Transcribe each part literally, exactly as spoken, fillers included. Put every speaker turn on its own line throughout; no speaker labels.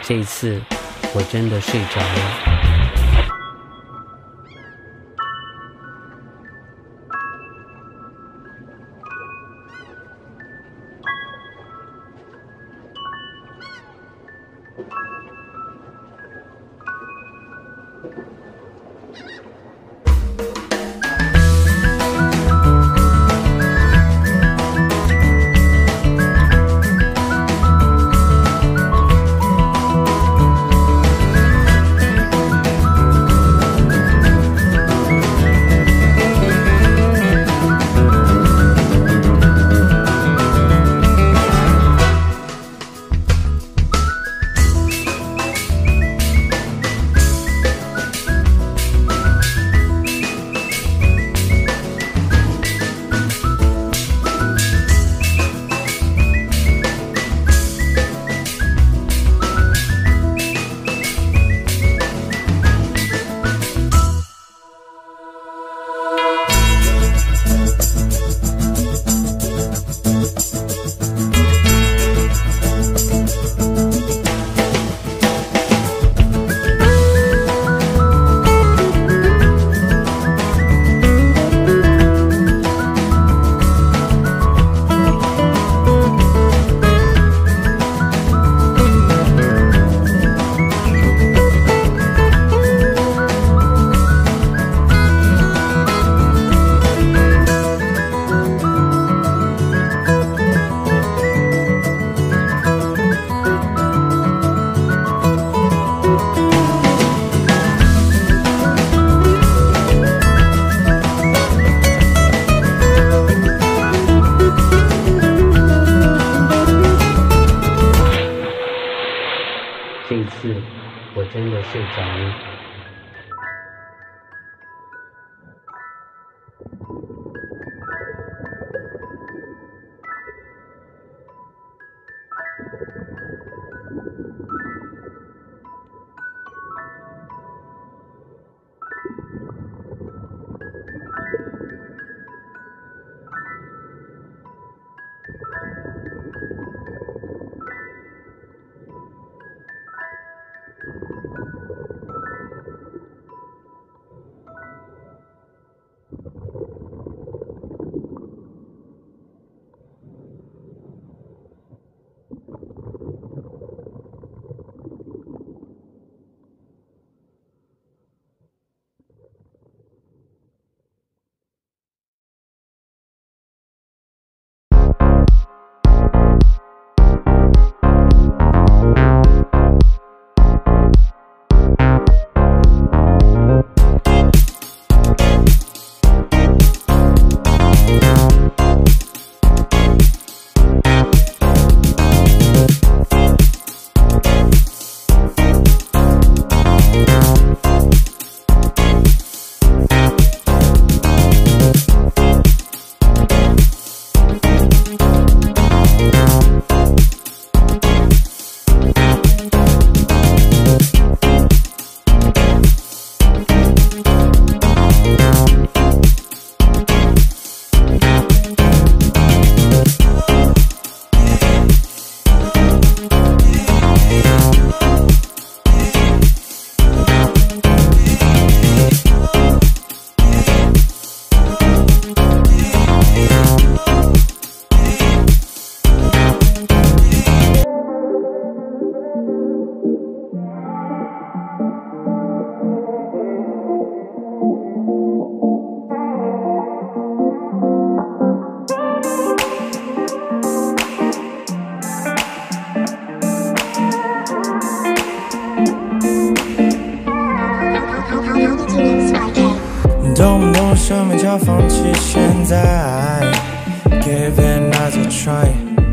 这一次我真的睡着了。这一次我真的睡着了。
动不动生命就要放弃现在 Give it another try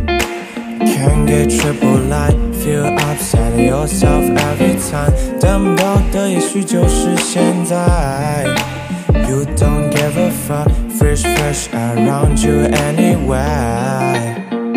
Can't get triple light Feel upset at yourself every time 等不到的也许就是现在 You don't give a fuck Fresh fresh around you anyway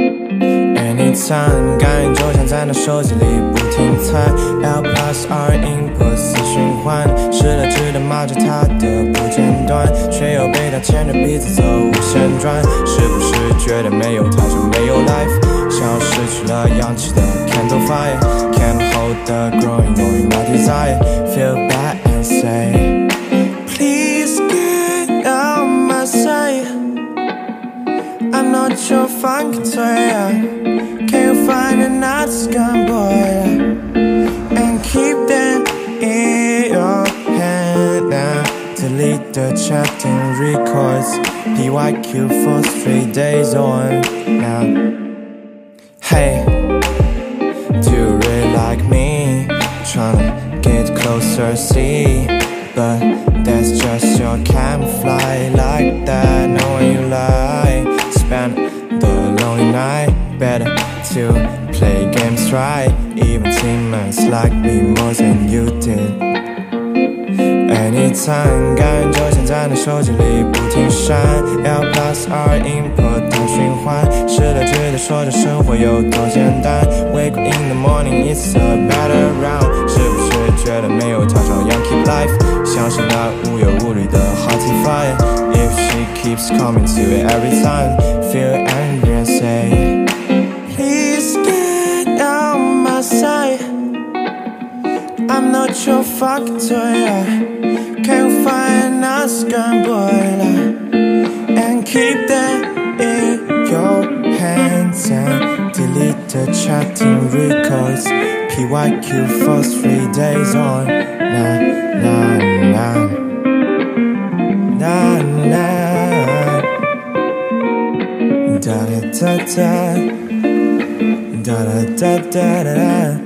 Anytime 感应就像在那手机里不停猜 L plus R input 死循环失了智的骂着他的不间断却又被他牵着鼻子走无限转是不是觉得没有他就没有 life 消失失去了氧气的 candle fire Can't hold the growing knowing my desire Feel bad and say Please get out my sight I'm not your fucking toy Can you find another scum boy And keep that in your hand now Delete the chatting records P Y Q for three days on now Hey, do you really like me? Tryna get closer, see But that's just your camouflage Like that, knowing you lie Spend the lonely night Better to play games right Even teammates like me more than you did Anytime 感觉就像在你手机里不停闪 L plus R input 大循环试着直接说着生活有多简单 Wake up in the morning it's a better round 是不是觉得没有吵吵 Young keep life 像是那无忧无虑的 Hottie fire If she keeps coming to it every time Feel angry and say Please get out my sight I'm not your fucking toy Can you find a scum boy And keep that in your hands And delete the chatting records P Y Q for three days on Nah, nah, nah Nah, nah Da da da da Da da da da da